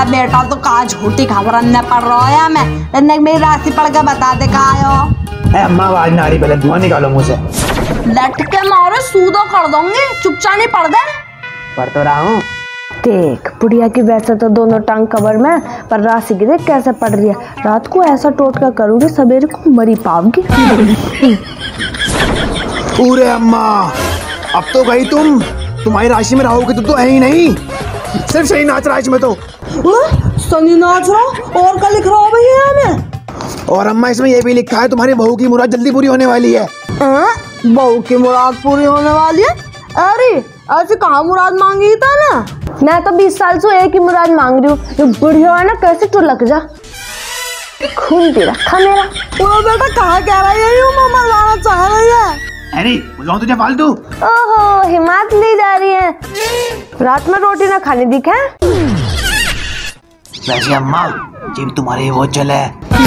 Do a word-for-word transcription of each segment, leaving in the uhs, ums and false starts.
अरे बेटा तो कहा झूठी खबर न पड़ रहा है मैं, मेरी राशि पढ़ के बता दे कहा आयो। अम्मा आवाज ना आ रही, पहले धुआं निकालो मुंह से। लट के मारो सूदो कर दूंगी, चुपचाप नहीं पढ़ दे। पढ़ तो रहा हूँ। देख बुढ़िया की वैसे तो दोनों टांग कबर में, पर राशि की देख कैसे पढ़ रही है। रात को ऐसा टोटका करूंगी सवेरे को मरी पाओगी। पूरे अम्मा अब तो गई तुम, तुम्हारी राशि में रहोगे तो, तो है ही नहीं, सिर्फ शनि नाच रहा है इसमें तो। शनि नाच रहा और क्या लिख रहा हो भैया में? और अम्मा इसमें ये भी लिखा है तुम्हारी बहू की मुराद जल्दी पूरी होने वाली है। बहू की मुराद पूरी होने वाली है? अरे ऐसे कहाँ मुराद मांगी था ना, मैं तो बीस साल से एक ही मुराद मांग रही हूँ, जो बुढ़िया है ना कैसे तो लग जा, खून पी रखा मेरा। वो बेटा कहाँ कह रही है यूं मरवाना चाह रही है? अरे बुलाऊं तुझे फालतू? ओहो हिमाचली जा रही है, रात में रोटी ना खाने दिखे। वैसे अम्मा जिम तुम्हारे वो चले।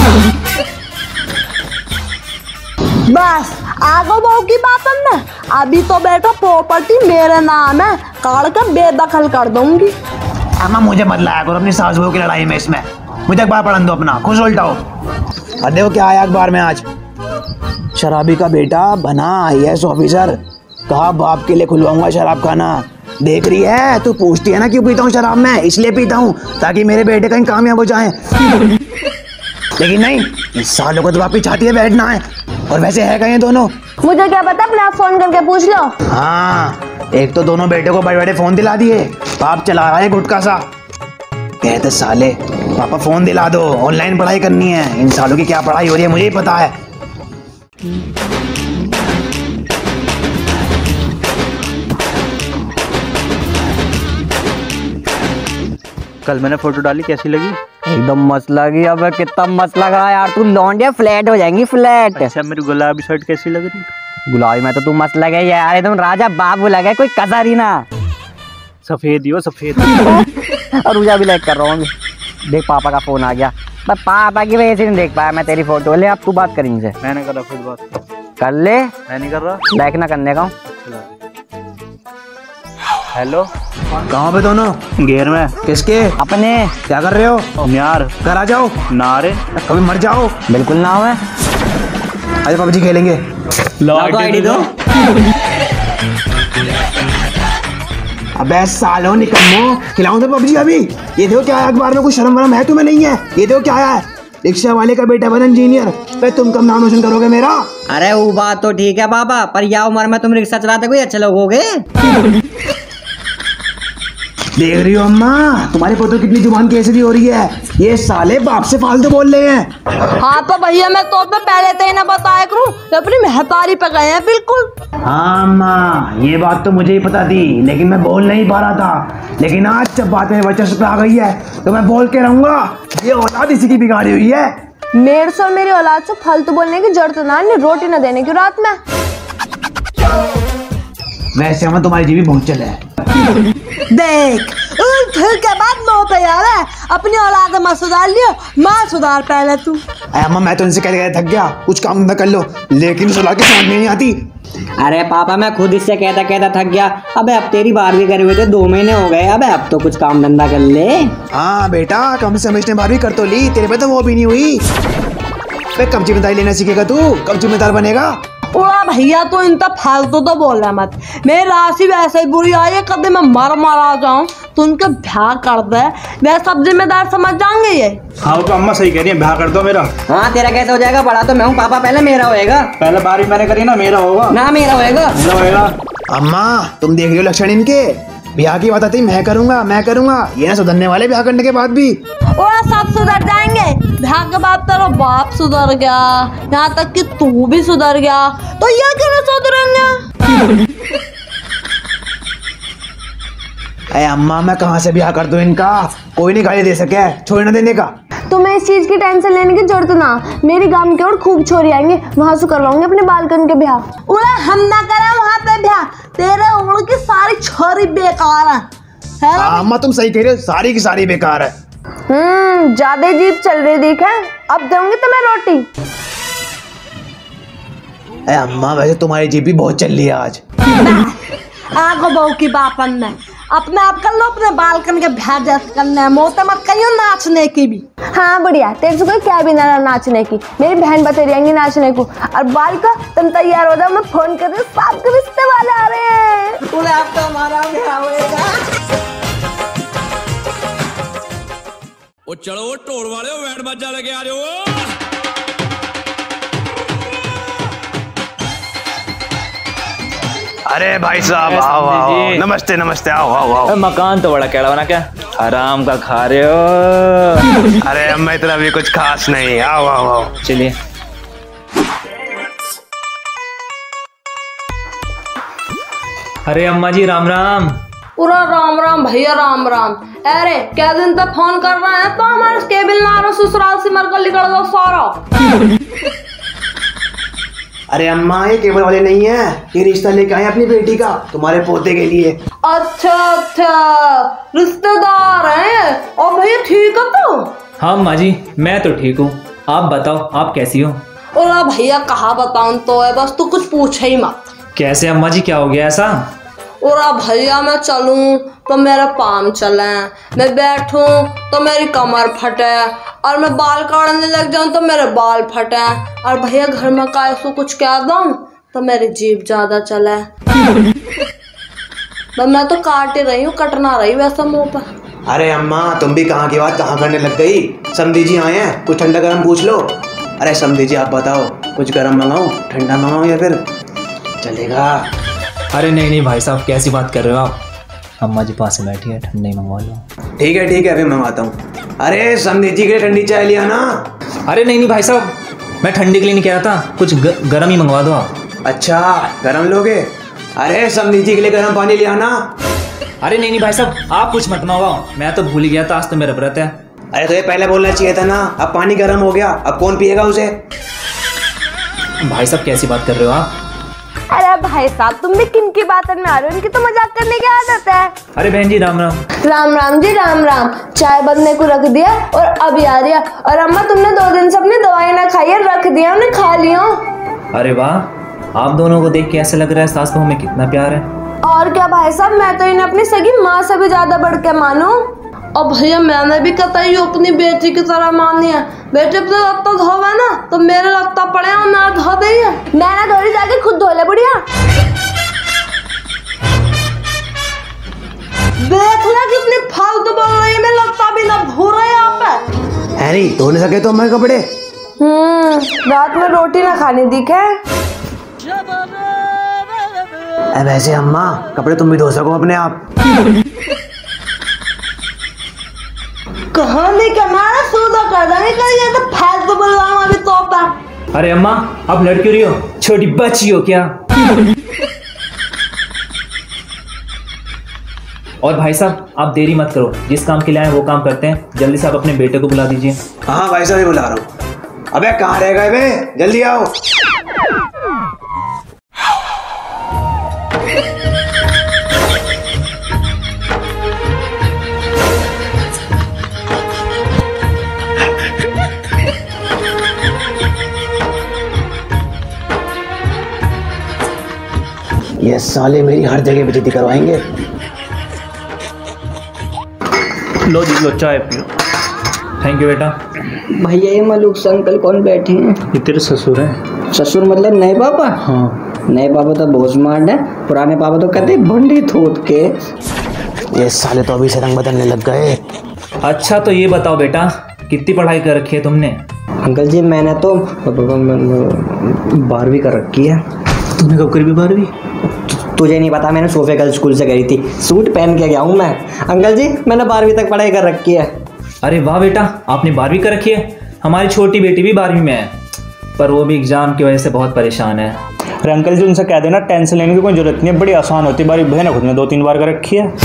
बस आगो बहू की बात है, अभी तो बेटा प्रॉपर्टी मेरे नाम है, काट कर बेदखल कर दूंगी। अम्मा मुझे मत लाया करो अपनी सास बहू की लड़ाई में, इसमें मुझे अखबार पढ़न दो अपना, खुश उल्टाओ। और देखो क्या आया अखबार में आज, शराबी का बेटा बना आई एस ऑफिसर, कहा बाप के लिए खुलवाऊंगा शराब खाना। देख रही है तू, पूछती है ना क्यों पीता हूँ शराब मैं, इसलिए पीता हूँ ताकि मेरे बेटे कहीं कामयाब हो जाए। लेकिन नहीं, इस सालों को तो वापिस चाहती है बैठना है, और वैसे है कहीं दोनों। मुझे क्या पता, अपने आप फोन करके पूछ लो। हाँ एक तो दोनों बेटे को बड़े बड़े फोन दिला दिए, बाप चला रहा है गुटका सा। कहते साले पापा फोन दिला दो, ऑनलाइन पढ़ाई करनी है। इन सालों की क्या पढ़ाई हो रही है मुझे ही पता है। कल मैंने फोटो डाली, कैसी लगी? एकदम मस्त लगी। अब कितना मस्त लग रहा है यार, तू लौंडिया फ्लैट हो जाएंगी फ्लैट। अच्छा मेरी गुलाबी शर्ट कैसी लग रही? गुलाबी में तो तू मस्त लगे यार, एकदम राजा बाबू लगे, कोई कसर ही ना। सफेद ही हो सफेद। और रुजा भी लाइक कर रहा हूँ। देख पापा का फोन आ गया, बस पापा की वजह से नहीं देख पाया मैं तेरी फोटो। ले अब तू बात करेंगे से। मैंने कर रहा खुद बात कर ले, मैं नहीं कर रहा। लाइक ना करने का। हेलो कहाँ पे दोनों? घेर में। किसके? अपने। क्या कर रहे हो? यार घर आ जाओ। ना रे, कभी मर जाओ। बिल्कुल ना हो। अरे पबजी खेलेंगे। लो आईडी दो। अबे सालों निकम्मो, खिलाऊं तो पबजी अभी। ये देखो क्या है अखबार में, कुछ शर्म वरम है तुम्हें नहीं है? ये देखो क्या है, रिक्शा वाले का बेटा बना इंजीनियर, पे तुम कब नाम रोशन करोगे मेरा? अरे वो बात तो ठीक है पापा, पर यह उम्र में तुम रिक्शा चलाते कोई अच्छे लोग होगे। देख रही हो अम्मा, तुम्हारे पोतों कितनी जुबान कैसी हो रही है, ये साले बाप से फालतू बोल रहे हैं। हाँ तो भैया मैं तो पहले तो ही ना बताया करूँ, अपनी महतारी पे गए हैं बिल्कुल। हाँ अम्मा ये बात तो मुझे ही पता थी, लेकिन मैं बोल नहीं पा रहा था। लेकिन आज जब बात मेरे वर्चस्व पे आ गई है तो मैं बोल के रहूंगा, ये औलाद इसी की बिगाड़ी हुई है। मेरे से और मेरी औलाद से फालतू बोलने की जरूरत ना, रोटी न देने की रात में। वैसे हमें तुम्हारी जीवी बहुत चले है। देख फिर के बाद नो तैयार है, अपनी औलाद मत सुधार लियो, माँ सुधार पहले तू। अम्मा मैं तो इनसे कहते कहते थक गया, कुछ काम धंधा कर लो, लेकिन सुला के समझ में नहीं आती। अरे पापा मैं खुद इससे कहता कहता थक गया। अबे अब तेरी बारहवीं करे हुए थे, दो महीने हो गए, अबे अब तो कुछ काम धंधा कर ले। हाँ बेटा कम से कम इसने बारहवीं कर तो ली, तेरे पे तो वो भी नहीं हुई। कब जिम्मेदारी लेना सीखेगा तू, कब जिम्मेदार बनेगा? पूरा भैया तो इन तक फालतू तो बोल रहा मत, मेरी राशि वैसे ही बुरी आई है, कभी मैं मर मरा जाऊं तो उनके ब्याह कर दे, वे सब जिम्मेदार समझ जाएंगे ये। हाँ तो अम्मा सही कह रही है, ब्याह कर दो मेरा। हाँ तेरा कैसे हो जाएगा, बड़ा तो मैं हूँ पापा, पहले मेरा होएगा। पहले बारहवीं मैंने करी ना, मेरा होगा ना, मेरा होएगा। मेरा होएगा। अम्मा तुम देख रही हो लक्षण इनके, ब्याह की बात आती मैं करूंगा मैं करूंगा, ये ना सुधरने वाले ब्याह करने के बाद भी। और सब सुधर जाएंगे, ब्याह के बाद तेरा बाप सुधर गया, यहाँ तक कि तू भी सुधर गया, तो ये क्यों नहीं सुधरेंगे? अरे अम्मा मैं कहाँ से ब्याह कर दूं इनका, कोई नहीं गाली दे सके छोड़ न देने का। तुम्हें इस चीज की टेंशन लेने की जरूरत ना, मेरी गांव की ओर खूब छोरी आएंगे, वहां से करवाऊंगे अपने बालकन के ब्याह। उड़ा हम ना करें वहाँ पे ब्याह, तेरे उम्र की सारी छोरी बेकार है। अम्मा तुम सही कह रहे हो, सारी की सारी बेकार है। हम्म ज्यादा जीप चल रही दिख है, अब दूंगी तुम्हें रोटी। अरे अम्मा वैसे तुम्हारी जीप भी बहुत चल रही है आज। आगो बहू की बापन में अपने आप कर लो, अपने बालकन के भैर जैसे करने है, मोते मत करियो नाचने की भी। हाँ बुढ़िया, तेरे से कोई क्या भी ना नाचने की, मेरी बहन बता रही नाचने को। और बाल का तुम तैयार हो जाओ, मैं फोन कर रही हूँ, साथ के रिश्ते वाले आ रहे हैं। बोले आप तो हमारा ब्याह होएगा। ओ चलो ढोल वाले बैंड बाजा लेके आ जाओ। अरे भाई साहब आओ आओ, नमस्ते नमस्ते, आओ आओ आओ। मकान तो बड़ा कैड़ा बना क्या, आराम का खा रहे हो? अरे अम्मा इतना भी कुछ खास नहीं, आओ आओ आओ। चलिए। अरे अम्मा जी राम राम। पूरा राम राम भैया, राम राम। अरे क्या दिन तक फोन कर रहे हैं तो हमारे केबिल ना रहा, ससुराल से मरकर निकल दो सारा। अरे अम्मा ये केबल वाले नहीं है, ये रिश्ता लेके आए अपनी बेटी का, तुम्हारे पोते के लिए। अच्छा अच्छा, रिश्तेदार हैं। और भैया ठीक है तो? हाँ अम्मा जी मैं तो ठीक हूँ, आप बताओ आप कैसी हो? और भैया कहाँ बताऊं तो है, बस तू कुछ पूछे ही मत। कैसे अम्मा जी, क्या हो गया ऐसा? और भैया मैं चलूं तो मेरा पाम चले, मैं बैठूं तो मेरी कमर फटे, और मैं बाल काटने लग जाऊं तो मेरे बाल फटे, और भैया घर में का ऐसा कुछ कह दूं तो मेरी जीभ ज्यादा चले। मैं तो काट ही रही हूँ, कटना रही वैसा मुंह पर। अरे अम्मा तुम भी कहाँ की बात कहाँ करने लग गई, समधी जी आए हैं, कुछ ठंडा गरम पूछ लो। अरे समधी जी आप बताओ, कुछ गरम मंगाओ, ठंडा मंगाओ या फिर चलेगा? अरे नहीं नहीं भाई साहब, कैसी बात कर रहे हो आप? अम्मा जी पास में बैठी है, ठंडी मंगवा लो। ठीक है ठीक है अभी मंगवाता हूँ। अरे समधी जी के लिए ठंडी चाय लिया ना। अरे नहीं नहीं भाई साहब, मैं ठंडी के लिए नहीं कह रहा था, कुछ ग, गरम ही मंगवा दो आप। अच्छा गरम लोगे? अरे समधी जी के लिए गरम पानी लिया ना। अरे नहीं नहीं भाई साहब, आप कुछ मत मंगवाओ, मैं तो भूल ही गया था, आज तो मेरा व्रत है। अरे तो ये पहले बोलना चाहिए था ना, अब पानी गर्म हो गया, अब कौन पिएगा उसे? भाई साहब कैसी बात कर रहे हो आप? अरे भाई साहब तुम भी किन की बातों में आ रहे हो, इनकी तो मजाक करने की आदत है। अरे बहन जी राम राम। राम राम जी राम राम। चाय बनने को रख दिया और अभी आ रही है। और अम्मा तुमने दो दिन से अपनी दवाई ना खाई है, रख दिया उन्हें, खा लिया। अरे वाह, आप दोनों को देख के ऐसे लग रहा है सास बहू में कितना प्यार है। और क्या भाई साहब, मैं तो इन्हें अपनी सगी माँ से भी ज्यादा बढ़ के मानू। और भैया मैंने भी कतई अपनी बेटी की तरह मानी है। बेटे पे लगता धोवा ना तो मेरे लगता पड़े और मैं धो दे। मैं ना धोरी जाके खुद धो ले बुढ़िया। देख ले कितनी फालतू बोल रही है, मैं लगता भी ना भू रहे आप पे। हैरी धो नहीं सके तो हमारे कपड़े? हम्म रात में रोटी ना खानी दिखे। वैसे अम्मा कपड़े तुम भी धो सको अपने आप। कहानी कमाना सूदा कर देंगे करिए तो फालतू बोलवाऊं अभी तोता। अरे अम्मा आप लड़ क्यों रही हो, छोटी बच्ची हो क्या? और भाई साहब आप देरी मत करो, जिस काम के लिए आए वो काम करते हैं, जल्दी से आप अपने बेटे को बुला दीजिए। हाँ भाई साहब बुला रहा हूँ। अबे कहाँ रह गए बे, जल्दी आओ। ये साले मेरी हर जगह बेइज्जती करवाएंगे। लो जी लो चाय पियो। थैंक यू बेटा। भैया ये मलूक से अंकल कौन बैठे हैं? ये तेरे ससुर है। ससुर मतलब नए पापा? हाँ नए पापा तो बहुत स्मार्ट है, पुराने पापा तो कहते भंडी थोत के। ये साले तो अभी से रंग बदलने लग गए। अच्छा तो ये बताओ बेटा, कितनी पढ़ाई कर रखी है तुमने? अंकल जी मैंने तो बारहवीं कर रखी है। तुमने कब करी बारहवीं? तुझे नहीं पता, मैंने सोफे गर्ल स्कूल से करी थी, सूट पहन के गया हूँ मैं। अंकल जी मैंने बारहवीं तक पढ़ाई कर रखी है। अरे वाह बेटा, आपने बारहवीं कर रखी है। हमारी छोटी बेटी भी बारहवीं में है, पर वो भी एग्जाम की वजह से बहुत परेशान है। अरे अंकल जी उनसे कह देना टेंशन लेने की कोई जरूरत नहीं है, बड़ी आसान होती है। बारहवीं बहन खुद ने दो तीन बार कर रखी है।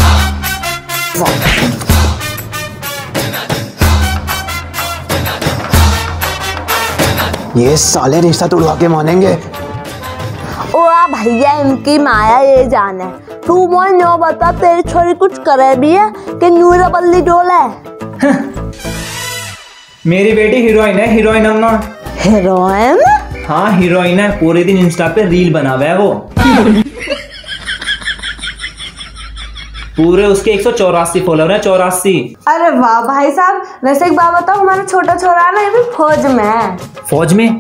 ये साले रिश्ता तोड़वा के मानेंगे। ओ आ भैया इनकी माया ये जाने। तू मोर नो बता, तेरी छोरी कुछ करे भी है कि नूरा बल्ली डोला है? मेरी बेटी हीरोइन है, हीरोइन अम्मा। हीरोइन? हाँ हीरोइन है, पूरे दिन इंस्टा पे रील बनावा है वो। पूरे उसके एक सौ चौरासी फॉलोअर हैं, चौरासी। अरे वाह भाई साहब, वैसे एक बात बताओ, हमारा छोटा छोरा है ना, ये भी फौज में है। फौज में?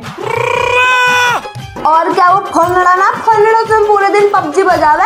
और क्या वो फोनड़ा ना फोनड़ा तुम पूरे दिन पबजी बजावे,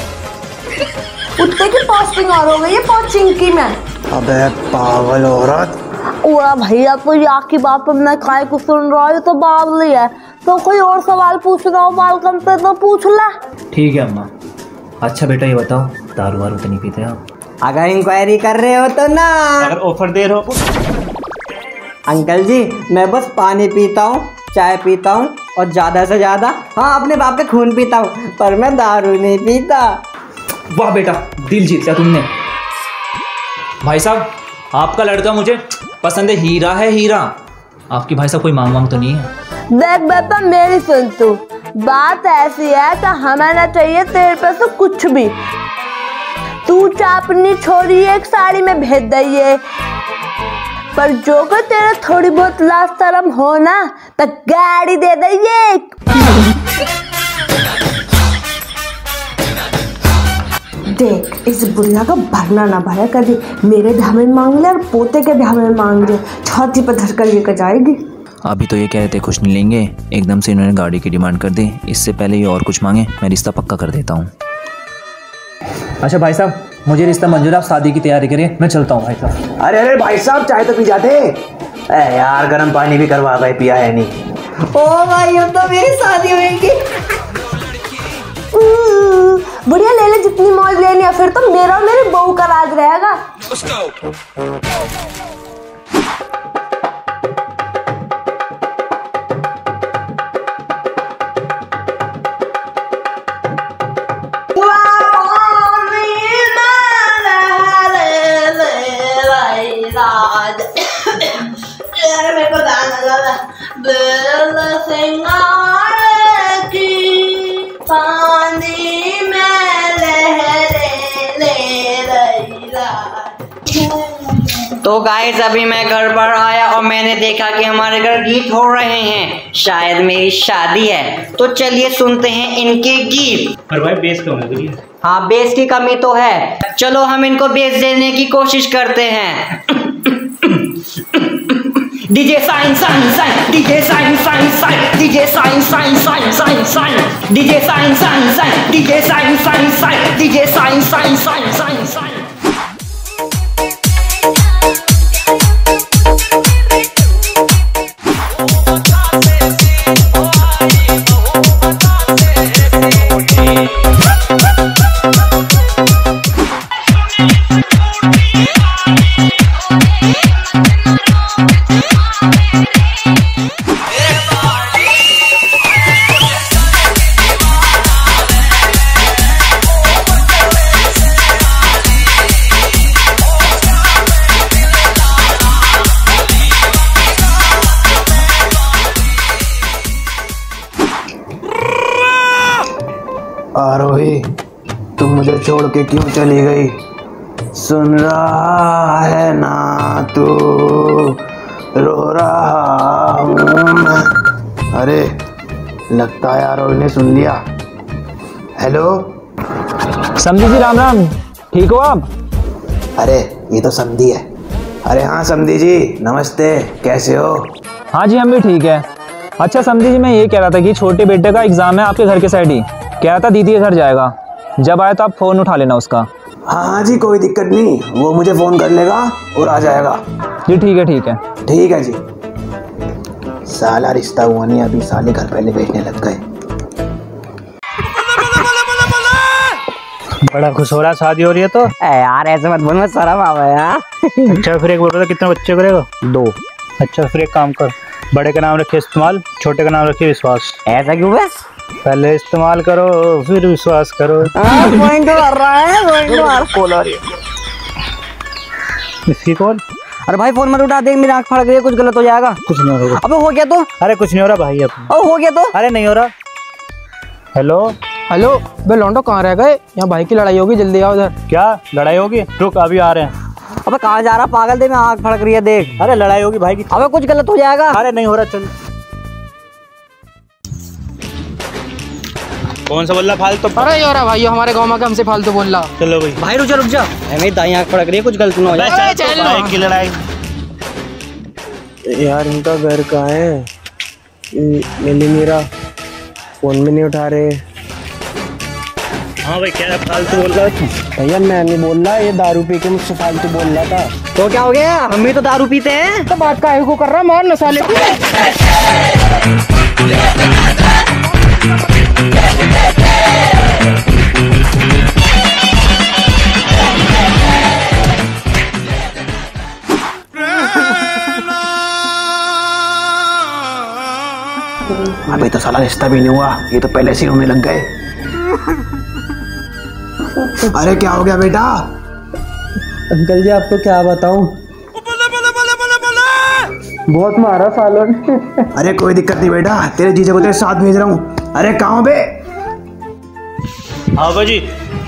उतने की पोस्टिंग और हो गई है पोस्टिंग की में। अबे पागल औरत। ओरा भैया तो यहाँ की बात तुमने काय को सुन रहा है, तो बावली है। तो कोई और सवाल पूछना हो बालकन पे तो पूछ ला। ठीक है अम्मा। अच्छा बेटा ये बताओ, दारू वारू तो नहीं पीते आप? अगर इंक्वायरी कर रहे हो तो ना। अगर ऑफर दे रहे हो। अंकल जी मैं बस पानी पीता हूँ, चाय पीता हूँ और ज़्यादा से ज़्यादा हाँ अपने बाप का खून पीता हूँ, पर मैं दारू नहीं पीता। वाह बेटा, दिल जीत लिया तुमने। भाई साहब आपका लड़का मुझे पसंद है, हीरा है हीरा। आपकी भाई साहब कोई मांग वांग तो नहीं है? देख बेटा मेरी सुन तू, बात ऐसी है कि हमें ना चाहिए तेरे पे से कुछ भी। तू चाहे अपनी छोरी एक साड़ी में भेज दइए, पर जो को तेरे थोड़ी बहुत लाज शर्म हो ना तो गाड़ी दे दइए। देख इस बुढ़िया का भरना ना भरा कभी, मेरे ब्याह में मांग ले और पोते के ब्याह में मांग ले, छाती पर धर कर लेकर जाएगी। अभी तो ये कह रहे थे कुछ नहीं लेंगे, एकदम से इन्होंने गाड़ी की डिमांड कर दी। इससे पहले ये और कुछ मांगे, मैं रिश्ता पक्का कर देता हूँ। अच्छा भाई साहब मुझे रिश्ता मंजूर, आप शादी की तैयारी करिए, मैं चलता हूँ भाई साहब। अरे अरे भाई साहब चाय तो पी जाते। ए यार गर्म पानी भी करवा गए, पिया है नहीं। ओ भाई अब तो मेरी शादी होगी। बुढ़िया ले ले जितनी मौज लेनी है, फिर तो मेरा और मेरी बहू का राज रहेगा। तो गाइस अभी मैं घर पर आया और मैंने देखा कि हमारे घर गीत हो रहे हैं, शायद मेरी शादी है। तो चलिए सुनते हैं इनके गीत। पर भाई बेस कम है। हाँ बेस की कमी तो है, चलो हम इनको बेस देने की कोशिश करते हैं। डीजे साइन साइन साइन, डीजे साइन साइन साइन, डीजे साइन साइन साइन साइन साइन, डीजे साइन साइन साइन, डीजे साइन साइन साइन, डीजे साइन साइन साइन साइन साइन। आरोही तुम मुझे छोड़ के क्यों चली गई? सुन रहा है ना तू, रो रहा हूँ मैं। अरे लगता है आरोही ने सुन लिया। हेलो समझी जी, राम राम, ठीक हो आप? अरे ये तो समधी है। अरे हाँ समधी जी नमस्ते, कैसे हो? हाँ जी हम भी ठीक है। अच्छा समझी जी, मैं ये कह रहा था कि छोटे बेटे का एग्जाम है आपके घर के साइड ही, कह रहा था दीदी के घर जाएगा, जब आए तो आप फ़ोन उठा लेना उसका। हाँ हाँ जी कोई दिक्कत नहीं, वो मुझे फ़ोन कर लेगा और आ जाएगा। जी ठीक है ठीक है ठीक है जी। साला रिश्ता हुआ नहीं, अभी साले घर पहले बेचने लग गए। बड़ा खुश हो रहा, शादी हो रही है तो। ए यार ऐसे मत बोल, मैं शर्म आवा यार। अच्छा फिर एक बोल रहा था कितने बच्चे करेगा? दो। अच्छा फिर एक काम कर, बड़े का नाम रखिए इस्तेमाल, छोटे का नाम रखिए विश्वास। ऐसा क्यों बस? पहले इस्तेमाल करो फिर विश्वास करो। पॉइंट मार रहा है, पॉइंट मार। कॉल आ रही है। इसकी कॉल? अरे भाई फोन मत उठा, देख मेरी आंख फड़ गई है, कुछ गलत हो जाएगा। कुछ नहीं होगा। अबे हो गया तो? अरे कुछ नहीं हो रहा भाई अब। ओ हो गया तो? अरे नहीं हो रहा। हेलो हेलो बे लौंडो कहाँ रह गए? यहाँ भाई की लड़ाई होगी, जल्दी आओ इधर। क्या लड़ाई होगी? रुक अभी आ रहे हैं। अबे कहाँ जा रहा पागल, दे मैं आंख फड़क रही है देख। अरे लड़ाई होगी भाई की। अबे कुछ गलत हो जाएगा। अरे नहीं हो रहा, चल। कौन सा बोला फालतू? अरे यार भाई हमारे गांव में के हमसे फालतू बोल रहा। चलो भाई भाई रुक जा रुक जा, हमें दाई आंख पड़क रही है, कुछ गलत ना हो जाए। चल लो। बाइक की लड़ाई। यार इनका घर कहाँ है? मिली मेरा फोन भी नहीं उठा रहे। हाँ भाई क्या फालतू बोल रहा है? भैया मैं नहीं बोल रहा, ये दारू पी के मुझसे फालतू बोल रहा था। तो क्या हो गया, हम भी तो दारू पीते हैं। तो बात काहे को कर रहा, मार न साले को। अभी तो साला रिश्ता भी नहीं हुआ, ये तो पहले से होने लग गए। अरे क्या हो गया बेटा? अंकल जी आपको क्या बताऊं, बहुत मारा सालों ने। अरे कोई दिक्कत नहीं बेटा, तेरे जीजा को तेरे साथ भेज रहा हूँ। अरे कहाँ बे? हाँ बाजी।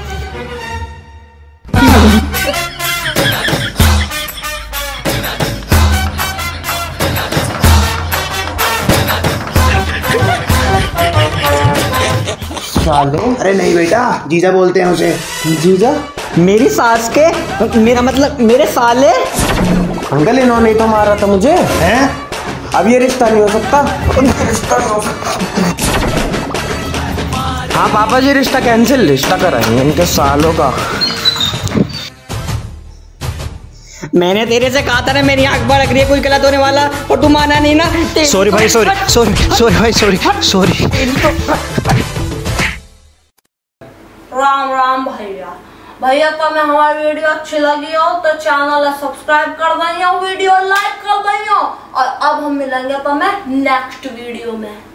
अरे नहीं बेटा, जीजा बोलते हैं उसे। जीजा? मेरी सास के, मेरा मतलब मेरे साले। अंकल इन्होंने तो मारा था मुझे। हैं? अब ये रिश्ता नहीं हो सकता। रिश्ता नहीं हो सकता। हाँ पापा जी रिश्ता कैंसिल, रिश्ता कराएंगे इनके सालों का। मैंने तेरे से कहा था ना मेरी आंख भड़क रही है, कोई गलत होने वाला, और तू माना नहीं ना। सॉरी भाई, सॉरी सॉरी सॉरी भाई, सॉरी सॉरी। राम राम भैया। भैया तुम्हें हमारी वीडियो अच्छी लगी हो तो चैनल सब्सक्राइब कर दइयो, वीडियो लाइक कर दइयो, और अब हम मिलेंगे तुम्हें नेक्स्ट वीडियो में।